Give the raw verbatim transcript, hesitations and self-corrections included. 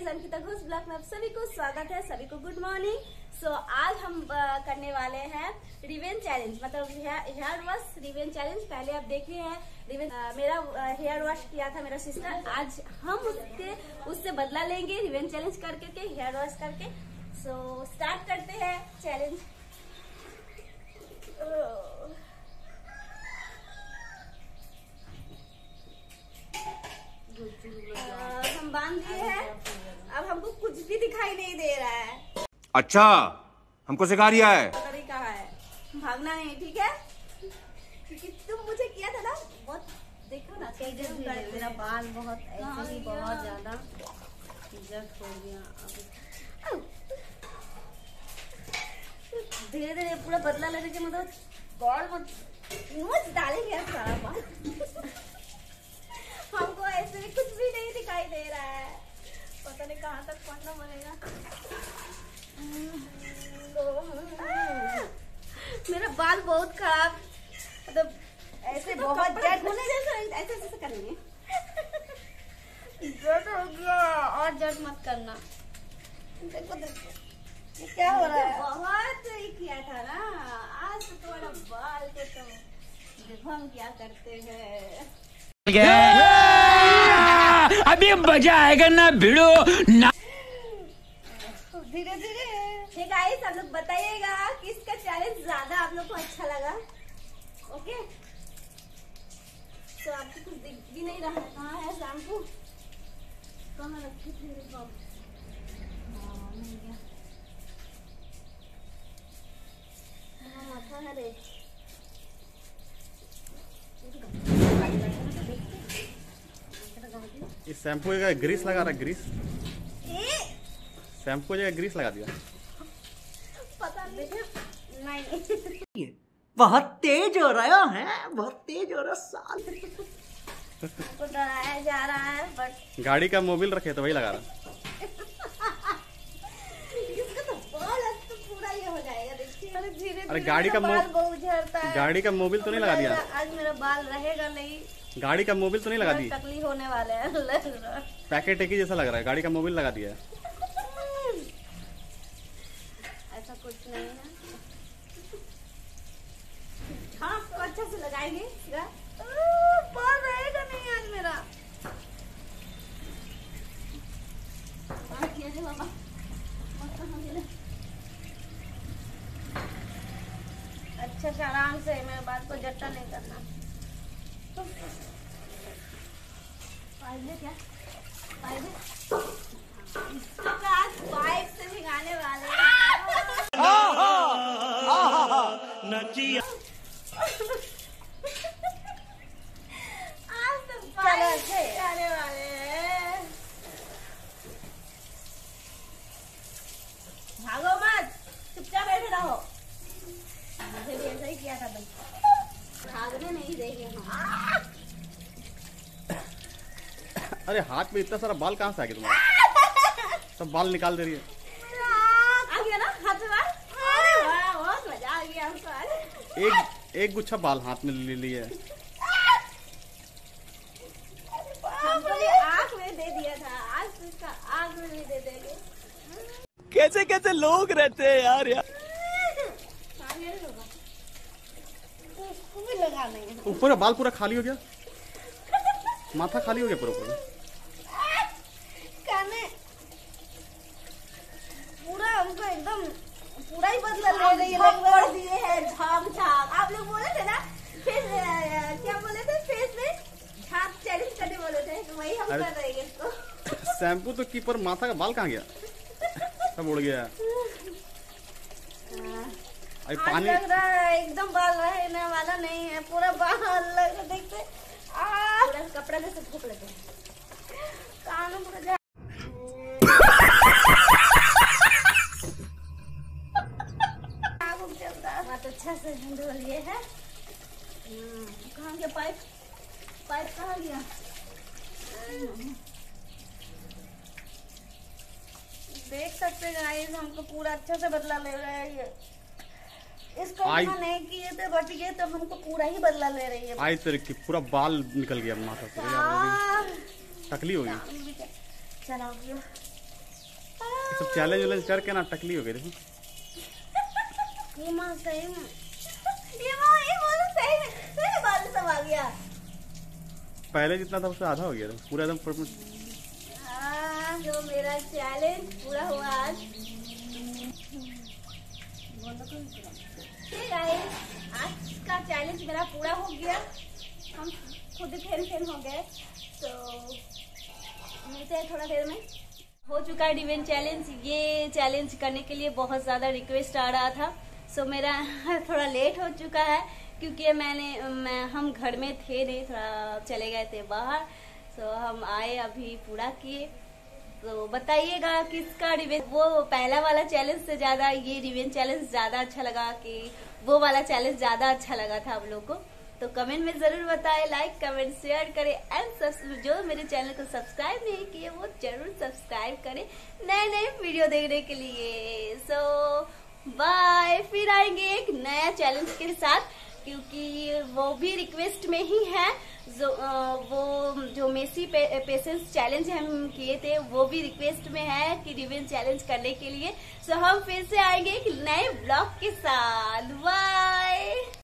Ankita Ghosh blog में आप सभी को स्वागत है। सभी को गुड मॉर्निंग। सो आज हम आ, करने वाले हैं रिवेंज चैलेंज, मतलब हेयर वॉश रिवेंज चैलेंज। पहले आप देखे हैं रिवेंज, आ, मेरा हेयर वॉश किया था मेरा सिस्टर। आज हम उसके उससे बदला लेंगे रिवेंज चैलेंज करके के हेयर वॉश करके। सो so, स्टार्ट करते हैं चैलेंज। हम बांध दिए हैं, अब हमको कुछ भी दिखाई नहीं दे रहा है। अच्छा, हमको सिखा रिया है, तरीका है भागना नहीं, ठीक है? क्योंकि तुम मुझे किया था ना, बहुत देखो ना मेरा बाल बहुत ऐसे ही बहुत ज्यादा जट हो गया। धीरे धीरे पूरा बदला लेने के मतलब बाल मत डालेंगे सारा बाल। हमको ऐसे भी कुछ भी नहीं दिखाई दे रहा है, पता नहीं कहाँ तक पढ़ना बनेगा। मेरा बाल बहुत खराब, मतलब ऐसे तो बहुत जट होने जैसे ऐसे ऐसे करेंगे। जट हो गया और जट मत करना। देखो देखो ये क्या हो रहा है। बहुत ही किया था ना, आज तो तुम्हारा बाल को तो देखो हम क्या करते हैं। अभी मजा आएगा ना भिड़ो ना। धीरे धीरे। हे गाइस, आप लोग बताइएगा किसका चैलेंज ज्यादा आप लोग को अच्छा लगा। ओके, तो आपको कुछ दिख भी नहीं रहा है। कहाँ है शैम्पू? कहाँ रखे थे मेरे बाप? हाँ, मिल गया। हाँ, माथा है रे। इस शैम्पू का ग्रीस लगा रहा है, ग्रीस शैम्पू जगह ग्रीस लगा दिया। पता नहीं नहीं बहुत तेज हो रहा है, बहुत तेज हो रहा साल। हमको डराया जा रहा है, बट गाड़ी का मोबिल रखे तो वही लगा रहा। इसका तो बाल अब तो पूरा ये हो जाएगा, देखिए। अरे धीरे अरे गाड़ी का बाल बहुत झड़ता है। गाड़ी का मोबिल तो नहीं लगा दिया? आज मेरा बाल रहेगा नहीं। गाड़ी का मोबिल तो नहीं लगा दी? टकली होने वाले हैं, लग रहा है। पैकेट एक ही जैसा लग रहा है, गाड़ी का मोबिल लगा दिया है। ऐसा कुछ नहीं है। हाँ, तो अच्छा से लगाएंगे। बाल रहेगा नहीं आज मेरा। बाबा अच्छा से आराम से, मेरे बात को जट्टा नहीं करना। फायदे क्या फायदे? आज बाइक से भिगाने वाले आज तो बाइक से भिगाने वाले हैं। भागो मत, चुपचाप बैठे रहो। मुझे भी ऐसा ही किया था तुम, भागने नहीं देंगे हम। अरे हाथ में इतना सारा बाल कहाँ से आ गया तुम्हारा? सब बाल निकाल दे रही है। आ गया ना हाथ में बाल? अरे वाह, बहुत मजा आ गया हमको आज। एक एक गुच्छा बाल हाथ में ले लिए। हमको ये आँख में दे दिया था, आज तो इसका आँख में भी दे देंगे। कैसे कैसे लोग रहते हैं यार यार। उसको भी लगा नहीं। ऊपर बाल पूरा खाली हो गया, माथा खाली हो गया पूरा पूरा। काने पूरा हमको एकदम पूरा ही बदला ले रही है। कर दिए हैं झाग झाग। आप लोग बोले थे ना फिर क्या बोले थे, फेस में झाग चैलेंज करने बोले थे, तो वही हम कर रहे हैं इसको। शैम्पू तो की पर माथा का बाल कहाँ गया? सब उड़ गया। अरे पानी लग रहा है एकदम बाल रहने वाला नहीं है, पूरा बाल लग देखते पूरा कपड़ा में से धूप लेते हैं। कानों पूरा जा बहुत अच्छा से धो लिए है। कहाँ गया पाइप? पाइप कहाँ गया? देख सकते गाइस, हमको पूरा अच्छा से बदला ले रहा है ये। इसको इतना नहीं किए थे, बट ये तो हमको पूरा ही बदला ले रही है। आई तेरे की पूरा बाल निकल गया माथा से, टकली हो गई। चलाओ सब चैलेंज वैलेंज करके ना टकली हो गई देखो। ये माँ सही में ये वो ये बोलो सही में मेरे बाल सब आ गया। पहले जितना था उससे आधा हो गया था पूरा एकदम पर... हाँ, जो मेरा चैलेंज पूरा हुआ आज। ठीक है, आज का चैलेंज मेरा पूरा हो गया। हम खुद फैन फैन हो गए, तो मिलते हैं थोड़ा देर में। हो चुका है रिवेंज चैलेंज। ये चैलेंज करने के लिए बहुत ज़्यादा रिक्वेस्ट आ रहा था, सो मेरा थोड़ा लेट हो चुका है क्योंकि मैंने मैं हम घर में थे नहीं, थोड़ा चले गए थे बाहर। सो हम आए अभी पूरा किए। तो बताइएगा किसका रिवेंज, वो पहला वाला चैलेंज से ज़्यादा ये रिवेंज चैलेंज ज़्यादा अच्छा लगा कि वो वाला चैलेंज ज़्यादा अच्छा लगा था आप लोग को। तो कमेंट में जरूर बताएं, लाइक कमेंट शेयर करें एंड जो मेरे चैनल को सब्सक्राइब नहीं किए वो जरूर सब्सक्राइब करें नए नए वीडियो देखने के लिए। सो बाय, फिर आएंगे एक नया चैलेंज के साथ, क्योंकि वो भी रिक्वेस्ट में ही है। जो वो जो मेसी पे, पेशेंस चैलेंज हम किए थे वो भी रिक्वेस्ट में है कि रिवेंज चैलेंज करने के लिए। सो हम फिर से आएंगे एक नए ब्लॉग के साथ। बाय।